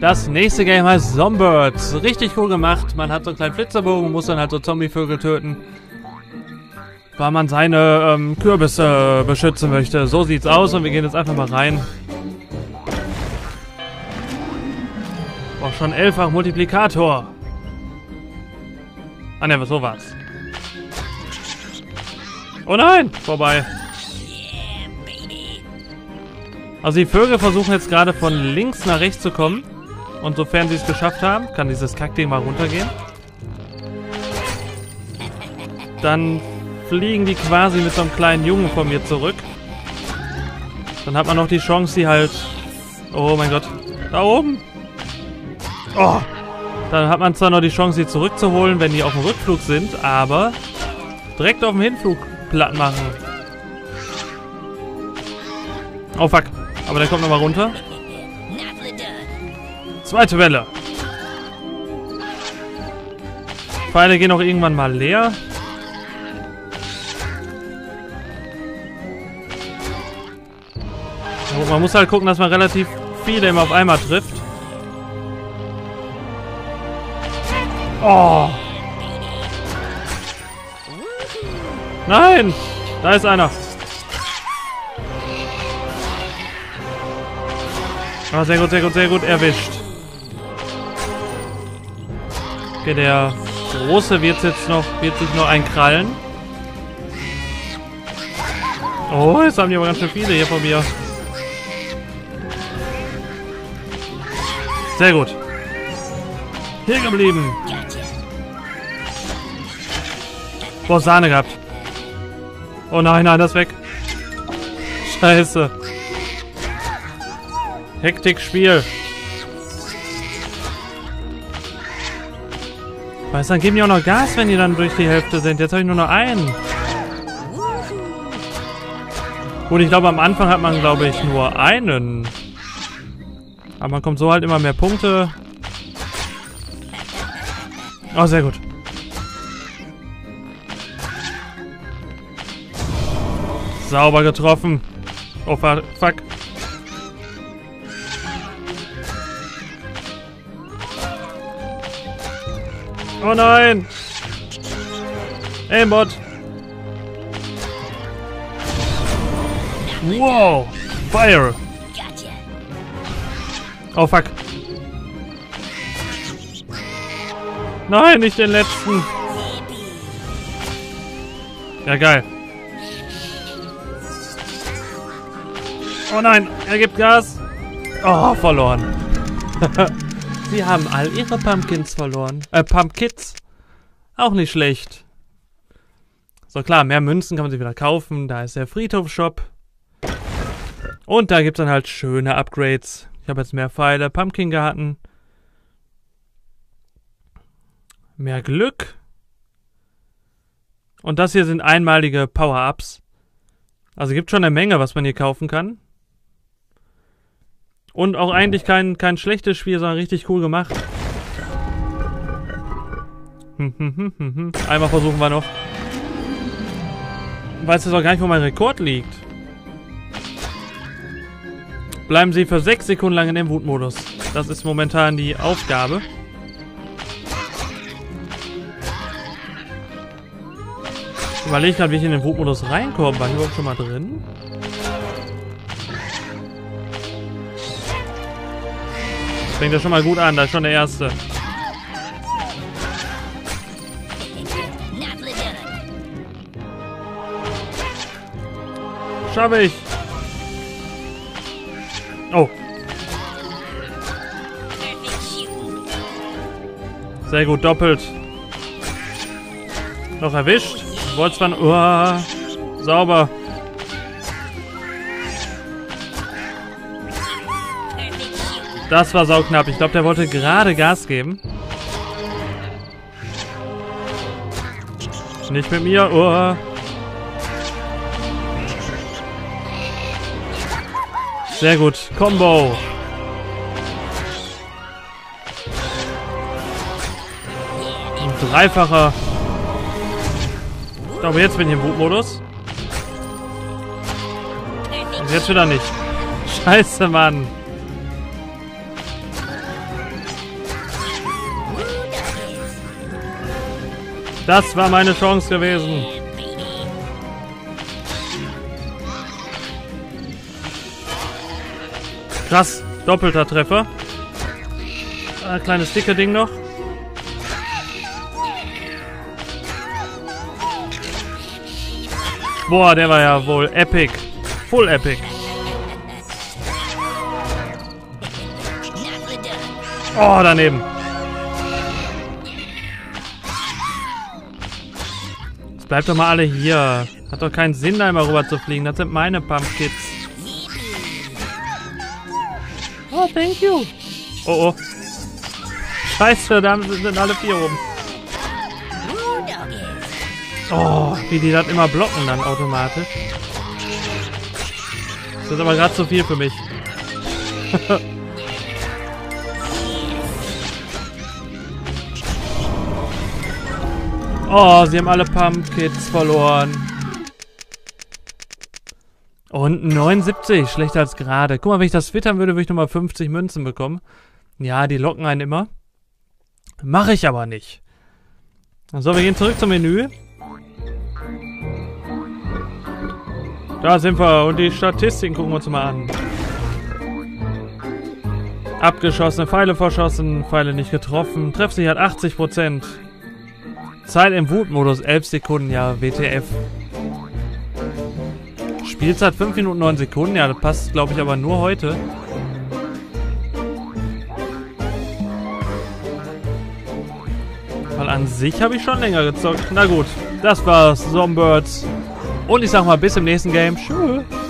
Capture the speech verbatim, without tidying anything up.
Das nächste Game heißt Zombies. Richtig cool gemacht. Man hat so einen kleinen Flitzerbogen und muss dann halt so Zombievögel töten, weil man seine ähm, Kürbisse beschützen möchte. So sieht's aus und wir gehen jetzt einfach mal rein. Boah, schon elffach Multiplikator. Ah ne, so war's. Oh nein, vorbei. Also die Vögel versuchen jetzt gerade von links nach rechts zu kommen. Und sofern sie es geschafft haben, kann dieses Kackding mal runtergehen. Dann fliegen die quasi mit so einem kleinen Jungen von mir zurück. Dann hat man noch die Chance, die halt... Oh mein Gott. Da oben. Oh. Dann hat man zwar noch die Chance, die zurückzuholen, wenn die auf dem Rückflug sind, aber direkt auf dem Hinflug platt machen. Oh fuck. Aber der kommt nochmal runter. Zweite Welle. Pfeile gehen auch irgendwann mal leer. Und man muss halt gucken, dass man relativ viele immer auf einmal trifft. Oh. Nein! Da ist einer. Oh, sehr gut, sehr gut, sehr gut. Erwischt. Okay, der Große wird jetzt noch, wird sich noch einkrallen. Oh, jetzt haben die aber ganz schön viele hier von mir. Sehr gut. Hier geblieben. Boah, Sahne gehabt. Oh nein, nein, das ist weg. Scheiße. Hektik-Spiel. Weißt du, dann geben die auch noch Gas, wenn die dann durch die Hälfte sind. Jetzt habe ich nur noch einen. Gut, ich glaube, am Anfang hat man, glaube ich, nur einen. Aber man kommt so halt immer mehr Punkte. Oh, sehr gut. Sauber getroffen. Oh, fuck. Oh nein! Aimbot! Wow! Fire! Oh fuck! Nein, nicht den letzten! Ja, geil! Oh nein, er gibt Gas! Oh, verloren! Sie haben all ihre Pumpkins verloren. Äh, Pumpkins. Auch nicht schlecht. So klar, mehr Münzen kann man sich wieder kaufen. Da ist der Friedhofshop. Und da gibt es dann halt schöne Upgrades. Ich habe jetzt mehr Pfeile, Pumpkin-Garten. Mehr Glück. Und das hier sind einmalige Power-Ups. Also gibt schon eine Menge, was man hier kaufen kann. Und auch eigentlich kein, kein schlechtes Spiel, sondern richtig cool gemacht. Einmal versuchen wir noch. Ich weiß jetzt auch gar nicht, wo mein Rekord liegt. Bleiben Sie für sechs Sekunden lang in dem Wutmodus. Das ist momentan die Aufgabe. Ich überlege gerade, wie ich in den Wutmodus reinkomme. War ich überhaupt schon mal drin? Fängt ja schon mal gut an, da ist schon der erste. Schaffe ich. Oh. Sehr gut, doppelt. Noch erwischt. Wollte zwar... Oh, sauber. Das war sauknapp. Ich glaube, der wollte gerade Gas geben. Nicht mit mir. Oh. Sehr gut. Combo. Ein dreifacher. Ich glaube, jetzt bin ich im Bootmodus. Und jetzt wieder nicht. Scheiße, Mann. Das war meine Chance gewesen. Krass, doppelter Treffer. Ein kleines dicke Ding noch. Boah, der war ja wohl epic. Full epic. Oh, daneben. Jetzt bleibt doch mal alle hier. Hat doch keinen Sinn, da immer rüber zu fliegen. Das sind meine Pumpkins. Oh, thank you. Oh, oh. Scheiße, da sind alle vier rum. Oh, wie die das immer blocken dann automatisch. Das ist aber gerade zu viel für mich. Oh, sie haben alle Pumpkins verloren. Und neunundsiebzig, schlechter als gerade. Guck mal, wenn ich das twittern würde, würde ich nochmal fünfzig Münzen bekommen. Ja, die locken einen immer. Mache ich aber nicht. So, wir gehen zurück zum Menü. Da sind wir. Und die Statistiken gucken wir uns mal an. Abgeschossene Pfeile verschossen, Pfeile nicht getroffen. Treffsicherheit achtzig Prozent. Zeit im Wutmodus elf Sekunden, ja, W T F. Spielzeit fünf Minuten neun Sekunden, ja, das passt, glaube ich, aber nur heute. Weil an sich habe ich schon länger gezockt. Na gut, das war's, Zombies. Und ich sag mal, bis im nächsten Game. Tschüss.